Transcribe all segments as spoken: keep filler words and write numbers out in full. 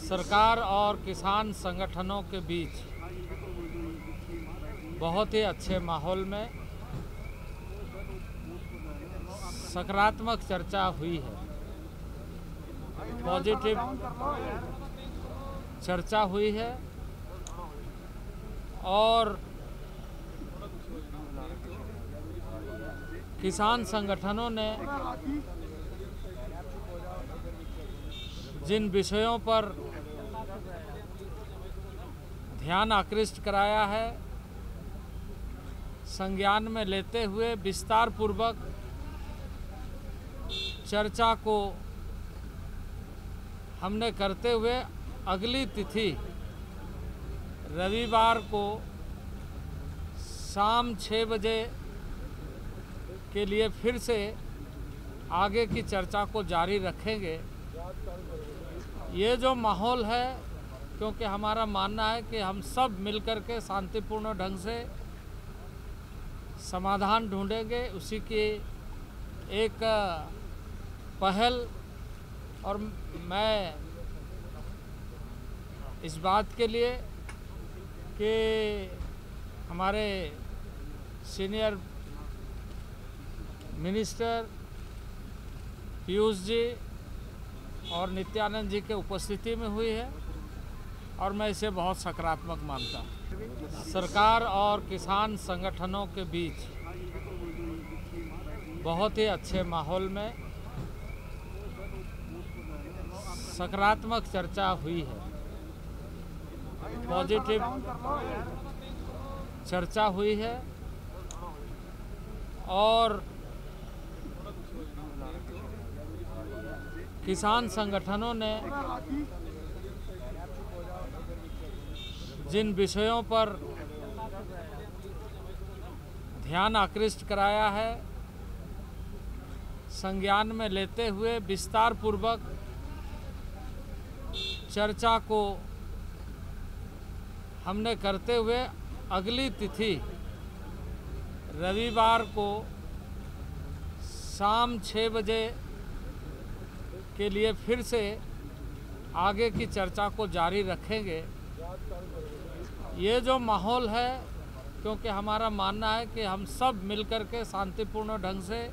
सरकार और किसान संगठनों के बीच बहुत ही अच्छे माहौल में सकारात्मक चर्चा हुई है। पॉजिटिव चर्चा हुई है और किसान संगठनों ने जिन विषयों पर ध्यान आकृष्ट कराया है, संज्ञान में लेते हुए विस्तार पूर्वक चर्चा को हमने करते हुए अगली तिथि रविवार को शाम छः बजे के लिए फिर से आगे की चर्चा को जारी रखेंगे। ये जो माहौल है, क्योंकि हमारा मानना है कि हम सब मिलकर के शांतिपूर्ण ढंग से समाधान ढूंढेंगे, उसी की एक पहल। और मैं इस बात के लिए कि हमारे सीनियर मिनिस्टर पीयूष जी और नित्यानंद जी के उपस्थिति में हुई है और मैं इसे बहुत सकारात्मक मानता हूँ। सरकार और किसान संगठनों के बीच बहुत ही अच्छे माहौल में सकारात्मक चर्चा हुई है। पॉजिटिव चर्चा हुई है और किसान संगठनों ने जिन विषयों पर ध्यान आकृष्ट कराया है, संज्ञान में लेते हुए विस्तार पूर्वक चर्चा को हमने करते हुए अगली तिथि रविवार को शाम छः बजे के लिए फिर से आगे की चर्चा को जारी रखेंगे। ये जो माहौल है, क्योंकि हमारा मानना है कि हम सब मिलकर के शांतिपूर्ण ढंग से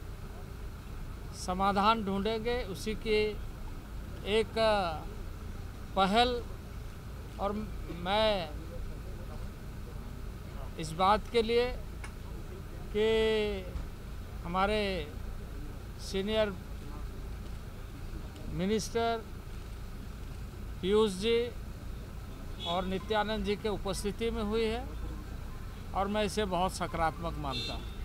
समाधान ढूंढेंगे, उसी की एक पहल। और मैं इस बात के लिए कि हमारे सीनियर मिनिस्टर पीयूष जी और नित्यानंद जी के उपस्थिति में हुई है और मैं इसे बहुत सकारात्मक मानता हूँ।